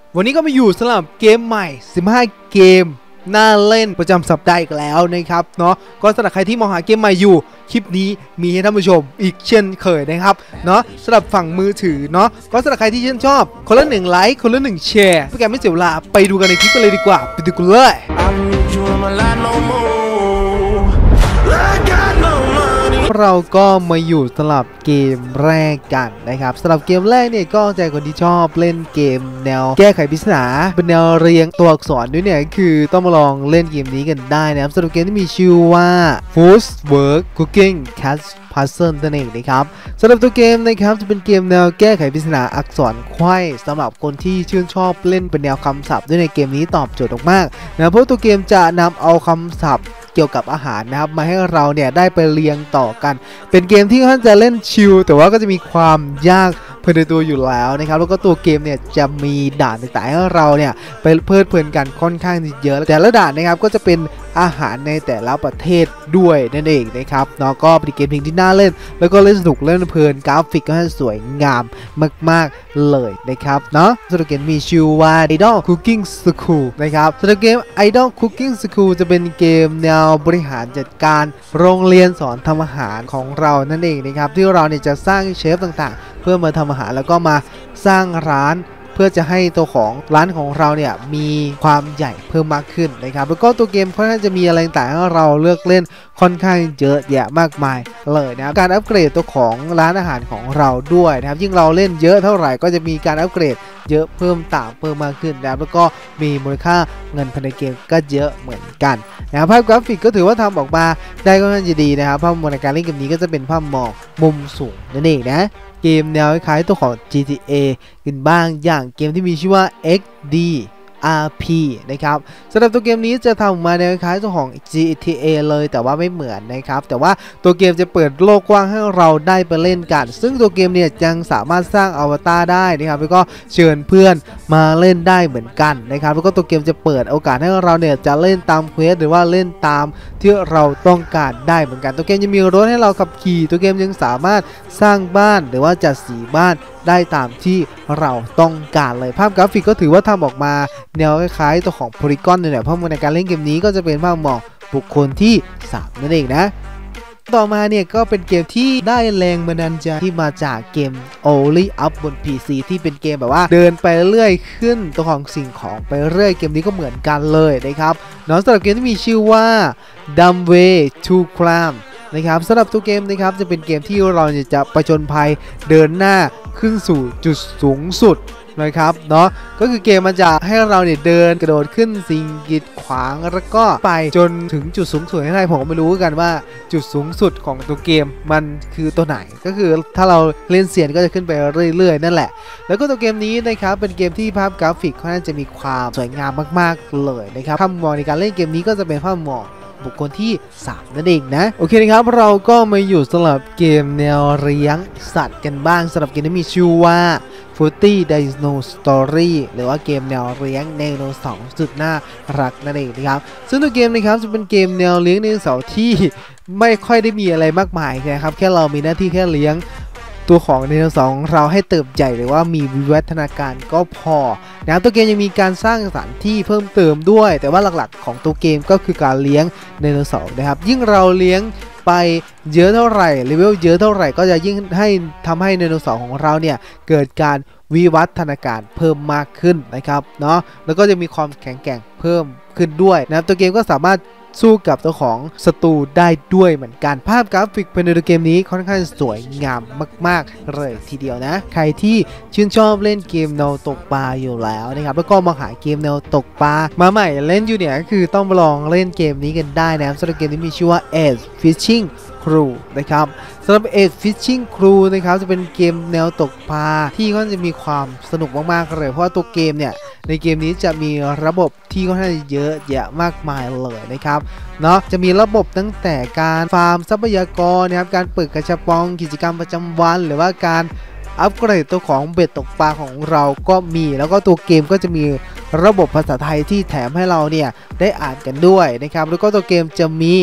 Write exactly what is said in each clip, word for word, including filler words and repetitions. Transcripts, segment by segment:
วันนี้ก็มาอยู่สำหรับเกมใหม่สิบห้าเกมน่าเล่นประจำสัปดาห์อีกแล้วนะครับเนาะก็สำหรับใครที่มองหาเกมใหม่อยู่คลิปนี้มีให้ท่านผู้ชมอีกเช่นเคยนะครับเนาะสำหรับฝั่งมือถือเนาะก็สำหรับใครที่ชื่นชอบคนละหนึ่งไลค์คนละหนึ่งแชร์เพื่อการไม่เสียเวลาไปดูกันในคลิปกันเลยดีกว่าไปดูกันเลยเราก็มาอยู่สำหรับเกมแรกกันนะครับสำหรับเกมแรกเนี่ยก็ใจคนที่ชอบเล่นเกมแนวแก้ไขปริศนาเป็นแนวเรียงตัวอักษรด้วยเนี่ยคือต้องมาลองเล่นเกมนี้กันได้นะครับสำหรับเกมที่มีชื่อว่า Food Work Cooking Cat Puzzle นั่นเองนะครับสำหรับตัวเกมนะครับจะเป็นเกมแนวแก้ไขปริศนาอักษรไขว้สำหรับคนที่ชื่นชอบเล่นเป็นแนวคำศัพท์ด้วยในเกมนี้ตอบโจทย์มากๆนะเพราะตัวเกมจะนำเอาคำศัพท์เกี่ยวกับอาหารนะครับมาให้เราเนี่ยได้ไปเรียงต่อกันเป็นเกมที่ท่านจะเล่นชิลแต่ว่าก็จะมีความยากเพิ่มในตัวอยู่แล้วนะครับแล้วก็ตัวเกมเนี่ยจะมีด่านต่างๆให้เราเนี่ยไปเพลิดเพลินกันค่อนข้างเยอะแต่ละด่านนะครับก็จะเป็นอาหารในแต่ละประเทศด้วยนั่นเองนะครับเนาะก็เป็นเกมเพลงที่น่าเล่นแล้วก็เล่นสนุกเล่นเพลินกราฟิกก็สวยงามมากๆเลยนะครับเนาะสำหรับเกมมีชื่อว่า Idol Cooking School นะครับสำหรับเกม Idol Cooking School จะเป็นเกมแนวบริหารจัดการโรงเรียนสอนทำอาหารของเรานั่นเองนะครับที่เราเนี่ยจะสร้างเชฟต่างๆเพื่อมาทำอาหารแล้วก็มาสร้างร้านเพื่อจะให้ตัวของร้านของเราเนี่ยมีความใหญ่เพิ่มมากขึ้นนะครับแล้วก็ตัวเกมค่อนข้างจะมีอะไรต่างๆให้เราเลือกเล่นค่อนข้างเยอะแยะมากมายเลยนะครับการอัปเกรดตัวของร้านอาหารของเราด้วยนะครับยิ่งเราเล่นเยอะเท่าไหร่ก็จะมีการอัปเกรดเยอะเพิ่มต่างเพิ่มมากขึ้นนะครับแล้วก็มีมูลค่าเงินภายในเกมก็เยอะเหมือนกันนะครับภาพกราฟิกก็ถือว่าทำออกมาได้ค่อนข้างจะดีนะครับภาพมวลในการเล่นเกมนี้ก็จะเป็นภาพมองมุมสูงนั่นเองนะเกมแนวคล้ายตัวของ จี ที เอ กันบ้างอย่างเกมที่มีชื่อว่า เอ็กซ์ ดี อาร์ พี นะครับสำหรับตัวเกมนี้จะทำมาแนวคล้ายตัวของ จี ที เอ เลยแต่ว่าไม่เหมือนนะครับแต่ว่าตัวเกมจะเปิดโลกกว้างให้เราได้ไปเล่นกันซึ่งตัวเกมเนี่ยยังสามารถสร้างอวตารได้นะครับแล้วก็เชิญเพื่อนมาเล่นได้เหมือนกันนะครับแล้วก็ตัวเกมจะเปิดโอกาสให้เราเนี่ยจะเล่นตามเควสหรือว่าเล่นตามที่เราต้องการได้เหมือนกันตัวเกมยังมีรถให้เราขับขี่ตัวเกมยังสามารถสร้างบ้านหรือว่าจัดสีบ้านได้ตามที่เราต้องการเลยภาพกราฟิกก็ถือว่าทำออกมาแนวคล้ายๆตัวของโพลีกอนเนี่ยเพราะในการเล่นเกมนี้ก็จะเป็นภาพมองบุคคลที่สามนั่นเองนะต่อมาเนี่ยก็เป็นเกมที่ได้แรงบันดาลใจที่มาจากเกม Only Up บน พี ซี ที่เป็นเกมแบบว่าเดินไปเรื่อยขึ้นตัวของสิ่งของไปเรื่อยเกมนี้ก็เหมือนกันเลยนะครับน้องสำหรับเกมที่มีชื่อว่า Dumb Way to Climb นะครับสำหรับตัวเกมนะครับจะเป็นเกมที่เราจะประจนภัยเดินหน้าขึ้นสู่จุดสูงสุดนะครับเนาะก็คือเกมมันจะให้เราเนี่ยเดินกระโดดขึ้นสิ่งกีดขวางแล้วก็ไปจนถึงจุดสูงสุดให้ได้ผมก็ไม่รู้กันว่าจุดสูงสุดของตัวเกมมันคือตัวไหนก็คือถ้าเราเล่นเสียนก็จะขึ้นไปเรื่อยๆนั่นแหละแล้วก็ตัวเกมนี้นะครับเป็นเกมที่ภาพกราฟิกค่อนข้างจะมีความสวยงามมากๆเลยนะครับภาพมองในการเล่นเกมนี้ก็จะเป็นภาพมองบุคคลที่สามนั่นเองนะโอเคนะครับเราก็มาอยู่สำหรับเกมแนวเลี้ยงสัตว์กันบ้างสำหรับเกมที่มีชื่อว่าFooty Dino Story หรือว่าเกมแนวเลี้ยงไดโนเสาร์สุดน่ารักนั่นเองนะครับซึ่งตัวเกมนะครับจะเป็นเกมแนวเลี้ยงไดโนเสาร์ที่ไม่ค่อยได้มีอะไรมากมายนะครับแค่เรามีหน้าที่แค่เลี้ยงตัวของไดโนเสาร์ของเราให้เติบใหญ่หรือว่ามีวิวัฒนาการก็พอนะตัวเกมยังมีการสร้างสถานที่เพิ่มเติมด้วยแต่ว่าหลักๆของตัวเกมก็คือการเลี้ยงไดโนเสาร์นะครับยิ่งเราเลี้ยงไปเยอะเท่าไหร่เลเวลเยอะเท่าไหร่ก็จะยิ่งให้ทำให้ไดโนเสาร์ของเราเนี่ยเกิดการวิวัฒนาการเพิ่มมากขึ้นนะครับเนาะแล้วก็จะมีความแข็งแกร่งเพิ่มขึ้นด้วยนะครับตัวเกมก็สามารถสู้กับตัวของศัตรูได้ด้วยเหมือนกันภาพกราฟิกภายในตัวเกมนี้ค่อนข้างสวยงามมากๆเลยทีเดียวนะใครที่ชื่นชอบเล่นเกมแนวตกปลาอยู่แล้วนะครับแล้วก็มาหาเกมแนวตกปลามาใหม่เล่นอยู่เนี่ยก็คือต้องมาลองเล่นเกมนี้กันได้นะครับสำหรับเกมนี้มีชื่อว่า Edge Fishing Crew นะครับสำหรับ Edge Fishing Crew นะครับจะเป็นเกมแนวตกปลาที่ก็จะมีความสนุกมากๆเลยเพราะว่าตัวเกมเนี่ยในเกมนี้จะมีระบบที่ค่อนข้างเยอะแยะมากมายเลยนะครับเนาะจะมีระบบตั้งแต่การฟาร์มทรัพยากรนะครับการเปิดกระชับปองกิจกรรมประจำวันหรือว่าการอัปเกรดตัวของเบ็ดตกปลาของเราก็มีแล้วก็ตัวเกมก็จะมีระบบภาษาไทยที่แถมให้เราเนี่ยได้อ่านกันด้วยนะครับแล้วก็ตัวเกมจะมี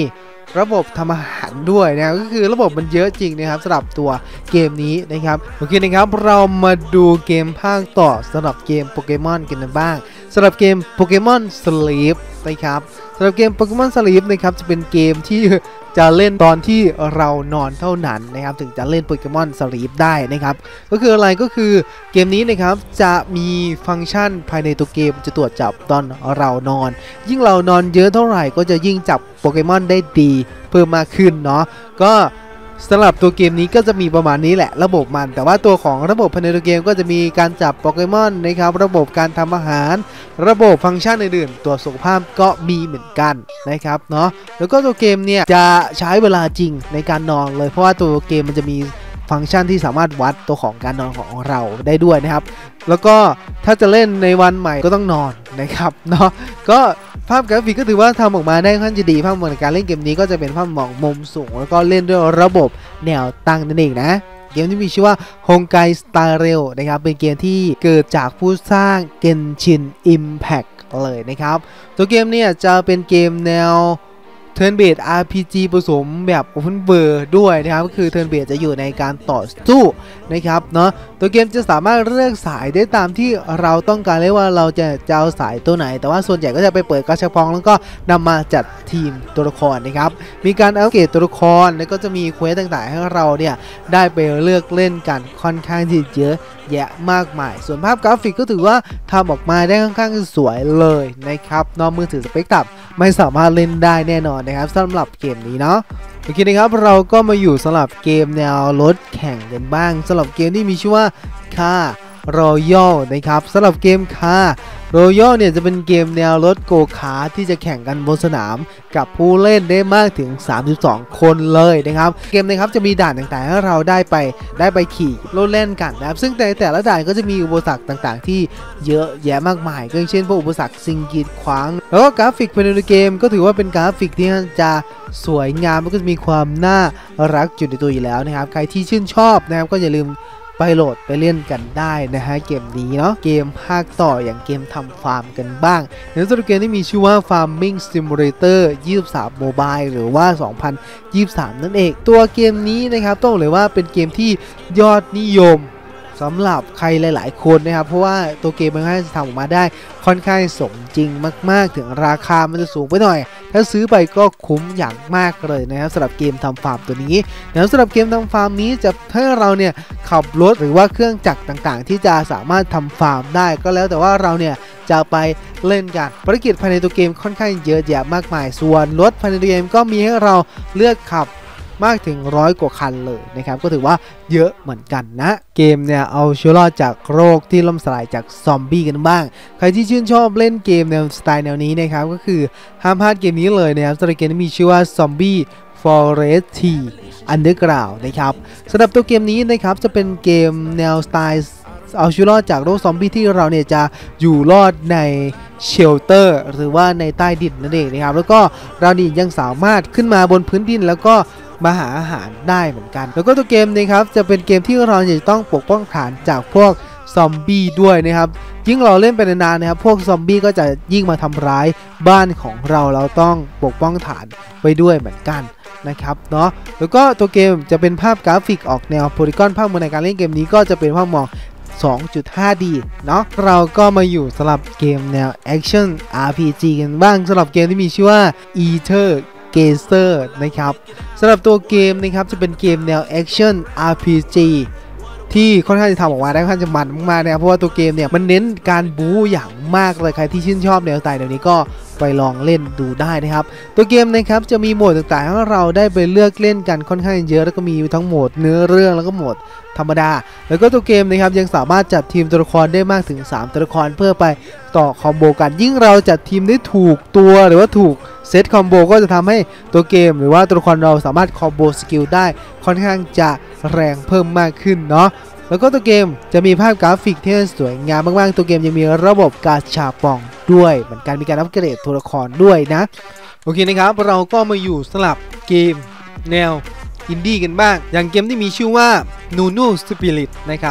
ระบบทำอาหารด้วยนะก็คือระบบมันเยอะจริงนะครับสำหรับตัวเกมนี้นะครับโอเคนะครับเรามาดูเกมภาคต่อสำหรับเกมโปเกมอนกันบ้างสำหรับเกมโปเกมอนสลีปนะครับสำหรับเกมโปเกมอนสลีปนะครับจะเป็นเกมที่จะเล่นตอนที่เรานอนเท่านั้นนะครับถึงจะเล่นโปเกมอนสลีปได้นะครับก็คืออะไรก็คือเกมนี้นะครับจะมีฟังก์ชันภายในตัวเกมจะตรวจจับตอนเรานอนยิ่งเรานอนเยอะเท่าไหร่ก็จะยิ่งจับโปเกมอนได้ดีเพิ่มมากขึ้นเนาะก็สำหรับตัวเกมนี้ก็จะมีประมาณนี้แหละระบบมันแต่ว่าตัวของระบบภายในตัวเกมก็จะมีการจับโปเกมอนนะครับระบบการทำอาหารระบบฟังก์ชันอื่นๆตัวสุขภาพก็มีเหมือนกันนะครับเนาะแล้วก็ตัวเกมเนี่ยจะใช้เวลาจริงในการนอนเลยเพราะว่าตัวเกมมันจะมีฟังก์ชันที่สามารถวัดตัวของการนอนของเราได้ด้วยนะครับแล้วก็ถ้าจะเล่นในวันใหม่ก็ต้องนอนนะครับเนาะก็ภาพกราฟิกก็ถือว่าทำออกมาได้ค่อนข้างจะดีภาพเหมือนการเล่นเกมนี้ก็จะเป็นภาพมองมุมสูงแล้วก็เล่นด้วยระบบแนวตั้งนั่นเองนะเกมที่มีชื่อว่า Honkai Star Rail นะครับเป็นเกมที่เกิดจากผู้สร้าง Genshin Impact เลยนะครับตัวเกมเนี่ยจะเป็นเกมแนวTurn Based อาร์ พี จี ผสมแบบ Open World ด้วยนะครับก็คือ Turn Based จะอยู่ในการต่อสู้นะครับเนาะตัวเกมจะสามารถเลือกสายได้ตามที่เราต้องการเรียกว่าเราจะจะเอาสายตัวไหนแต่ว่าส่วนใหญ่ก็จะไปเปิดกระชับพองแล้วก็นำมาจัดทีมตัวละครนะครับมีการอัปเกรดตัวละครแล้วก็จะมีเควสต่างๆให้เราเนี่ยได้ไปเลือกเล่นกันค่อนข้างที่เยอะแยะมากมายส่วนภาพกราฟิกก็ถือว่าทำออกมาได้ค่อนข้างสวยเลยนะครับนอกมือถือสเปกต่ำไม่สามารถเล่นได้แน่นอนนะครับสำหรับเกมนี้เนาะโอเคนะครับเราก็มาอยู่สำหรับเกมแนวรถแข่งกันบ้างสำหรับเกมที่มีชื่อว่า Car Royal นะครับสำหรับเกม Car Royal เนี่ยจะเป็นเกมแนวรถโกคาร์ทที่จะแข่งกันบนสนามกับผู้เล่นได้มากถึงสามสิบสองคนเลยนะครับเกมนะครับจะมีด่านต่างๆให้เราได้ไปได้ไปขี่รถเล่นกันนะครับซึ่งแต่แต่ละด่านก็จะมีอุปสรรคต่างๆที่เยอะแยะมากมายก็เช่นพวกอุปสรรคสิ่งกีดขวางแล้วก็กราฟิกภายในเกมก็ถือว่าเป็นกราฟิกที่จะสวยงามแล้วก็จะมีความน่ารักอยู่ในตัวอยู่แล้วนะครับใครที่ชื่นชอบนะครับก็อย่าลืมไปโหลดไปเล่นกันได้นะฮะเกมนี้เนาะเกมภาคต่ออย่างเกมทำฟาร์มกันบ้างในส่วนเกมที่มีชื่อว่า Farming Simulator ยี่สิบสาม Mobile หรือว่า สองพันยี่สิบสาม นั่นเองตัวเกมนี้นะครับต้องเลยว่าเป็นเกมที่ยอดนิยมสำหรับใครหลายๆคนนะครับเพราะว่าตัวเกมมันค่อนข้างจะทำออกมาได้ค่อนข้างสมจริงมากๆถึงราคามันจะสูงไปหน่อยถ้าซื้อไปก็คุ้มอย่างมากเลยนะครับสำหรับเกมทำฟาร์มตัวนี้แล้วสำหรับเกมทำฟาร์มนี้จะให้เราเนี่ยขับรถหรือว่าเครื่องจักรต่างๆที่จะสามารถทำฟาร์มได้ก็แล้วแต่ว่าเราเนี่ยจะไปเล่นกันภารกิจภายในตัวเกมค่อนข้างเยอะแยะมากมายส่วนรถภายในตัวเกมก็มีให้เราเลือกขับมากถึงร้อยกว่าคันเลยนะครับก็ถือว่าเยอะเหมือนกันนะเกมเนี่ยเอาชีวิตรอดจากโรคที่ล่มสลายจากซอมบี้กันบ้างใครที่ชื่นชอบเล่นเกมแนวสไตล์แนวนี้นะครับก็คือห้ามพลาดเกมนี้เลยนะครับสำหรับเกมที่มีชื่อว่า Zombie Forest T Underground นะครับสำหรับตัวเกมนี้นะครับจะเป็นเกมแนวสไตล์เอาชีวิตรอดจากโรคซอมบี้ที่เราเนี่ยจะอยู่รอดในเชลเตอร์หรือว่าในใต้ดินนั่นเองนะครับแล้วก็เรานี่ยังสามารถขึ้นมาบนพื้นดินแล้วก็มาหาอาหารได้เหมือนกันแล้วก็ตัวเกมนะครับจะเป็นเกมที่เราจะต้องปกป้องฐานจากพวกซอมบี้ด้วยนะครับยิ่งเราเล่นไปนานๆนะครับพวกซอมบี้ก็จะยิ่งมาทำร้ายบ้านของเราเราต้องปกป้องฐานไว้ด้วยเหมือนกันนะครับเนาะแล้วก็ตัวเกมจะเป็นภาพกราฟิกออกแนวโพลีกอนภาพมวลในการเล่นเกมนี้ก็จะเป็นภาพมอง สองจุดห้า ดี เนาะเราก็มาอยู่สำหรับเกมแนวแอคชั่น อาร์ พี จี กันบ้างสำหรับเกมที่มีชื่อว่า Ether Gazer นะครับสำหรับตัวเกมนะครับจะเป็นเกมแนวแอคชั่น อาร์ พี จี ที่ค่อนข้างจะทำออกมาได้ค่อนข้างจะมันมากๆนะครับเพราะว่าตัวเกมเนี่ยมันเน้นการบู๊อย่างมากเลยใครที่ชื่นชอบแนวสไตล์แบบนี้ก็ไปลองเล่นดูได้นะครับตัวเกมนะครับจะมีโหมดต่างๆให้เราได้ไปเลือกเล่นกันค่อนข้างเยอะแล้วก็มีทั้งโหมดเนื้อเรื่องแล้วก็โหมดธรรมดาแล้วก็ตัวเกมนะครับยังสามารถจัดทีมตัวละครได้มากถึงสามตัวละครเพื่อไปต่อคอมโบกันยิ่งเราจัดทีมได้ถูกตัวหรือว่าถูกเซตคอมโบก็จะทำให้ตัวเกมหรือว่าตัวละครเราสามารถคอมโบสกิลได้ค่อนข้างจะแรงเพิ่มมากขึ้นเนาะแล้วก็ตัวเกมจะมีภาพกราฟิกที่สวยงามมากๆตัวเกมยังมีระบบกาชาปองด้วยเหมือนกันมีการอัปเกรดตัวละครด้วยนะโอเคนะครับเราก็มาอยู่สลับเกมแนวอินดี้กันบ้างอย่างเกมที่มีชื่อว่า Nunu Spirit นะครับ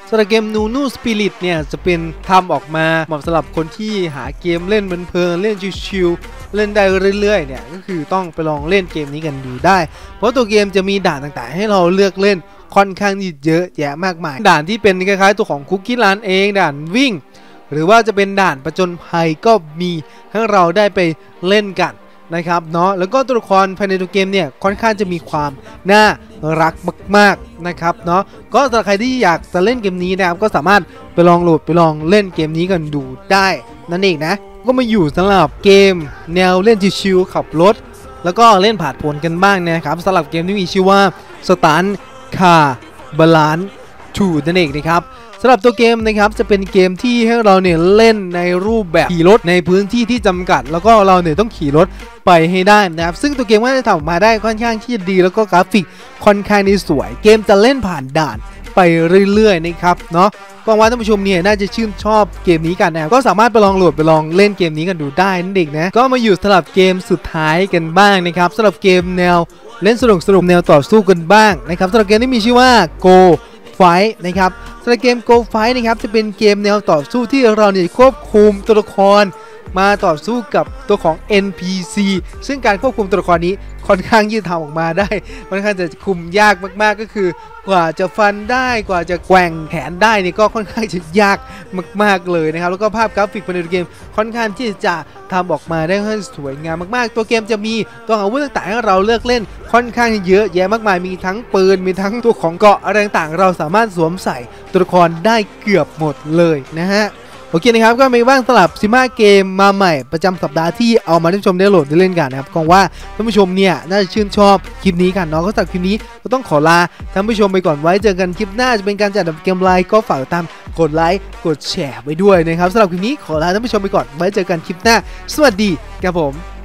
สำหรับเกม Nunu Spirit เนี่ยจะเป็นทำออกมาเหมาะสำหรับคนที่หาเกมเล่นเพลินๆเล่นชิวๆเล่นได้เรื่อยๆเนี่ยก็คือต้องไปลองเล่นเกมนี้กันดูได้เพราะตัวเกมจะมีด่านต่างๆให้เราเลือกเล่นค่อนข้างเยอะแยะมากมายด่านที่เป็นคล้ายๆตัวของคุกกี้รันเองด่านวิ่งหรือว่าจะเป็นด่านประจนภัยก็มีให้เราได้ไปเล่นกันนะครับเนาะแล้วก็ตัวละครภายในตัวเกมเนี่ยค่อนข้างจะมีความน่ารักมากๆนะครับเนาะก็สำหรับใครที่อยากจะเล่นเกมนี้นะครับก็สามารถไปลองโหลดไปลองเล่นเกมนี้กันดูได้นั่นเองนะก็มาอยู่สำหรับเกมแนวเล่นชิวๆขับรถแล้วก็เล่นผ่านผลกันบ้างนะครับสำหรับเกมที่มีชื่อว่า Stunt Car Balance ทู นั่นเองนะครับสำหรับตัวเกมนะครับจะเป็นเกมที่ให้เราเนี่ยเล่นในรูปแบบขี่รถในพื้นที่ที่จำกัดแล้วก็เราเนี่ยต้องขี่รถไปให้ได้นะครับซึ่งตัวเกมก็จะทำออกมาได้ค่อนข้างที่ดีแล้วก็กราฟิกค่อนข้างที่สวยเกมจะเล่นผ่านด่านไปเรื่อยๆนะครับเนาะก็ว่าท่านผู้ชมเนี่ยน่าจะชื่นชอบเกมนี้กันนะก็สามารถไปลองโหลดไปลองเล่นเกมนี้กันดูได้นั่นเองนะก็มาอยู่สำหรับเกมสุดท้ายกันบ้างนะครับสำหรับเกมแนวเล่นสนุกสนุกแนวต่อสู้กันบ้างนะครับสำหรับเกมที่มีชื่อว่า Go Fight นะครับสำหรับเกม Go Fight นะครับจะเป็นเกมแนวต่อสู้ที่เราเนี่ยควบคุมตัวละครมาต่อสู้กับตัวของ เอ็น พี ซี ซึ่งการควบคุมตัวละครนี้ค่อนข้างยืดทำออกมาได้ค่อนข้างจะคุมยากมากๆก็คือกว่าจะฟันได้กว่าจะแกว่งแขนได้นี่ก็ค่อนข้างจะยากมากๆเลยนะครับแล้วก็ภาพกราฟิกภายในเกมค่อนข้างที่จะทำออกมาได้ค่อนข้างสวยงามมากๆตัวเกมจะมีตัวอาวุธต่างๆให้เราเลือกเล่นค่อนข้างเยอะแยะมากมายมีทั้งปืนมีทั้งตัวของเกราะอะไรต่างๆเราสามารถสวมใส่ตัวละครได้เกือบหมดเลยนะฮะโอเคนะครับก็มีบ้างสลับซิมาเกมมาใหม่ประจำสัปดาห์ที่เอามาให้ท่านผู้ชมได้โหลดได้เล่นกันนะครับก็ว่าท่านผู้ชมเนี่ยน่าจะชื่นชอบคลิปนี้กันเนาะก็จากคลิปนี้ก็ต้องขอลาท่านผู้ชมไปก่อนไว้เจอกันคลิปหน้าจะเป็นการจัดอันดับเกมไลค์ก็ฝากตามกดไลค์กดแชร์ไว้ด้วยนะครับสำหรับคลิปนี้ขอลาท่านผู้ชมไปก่อนไว้เจอกันคลิปหน้าสวัสดีครับผม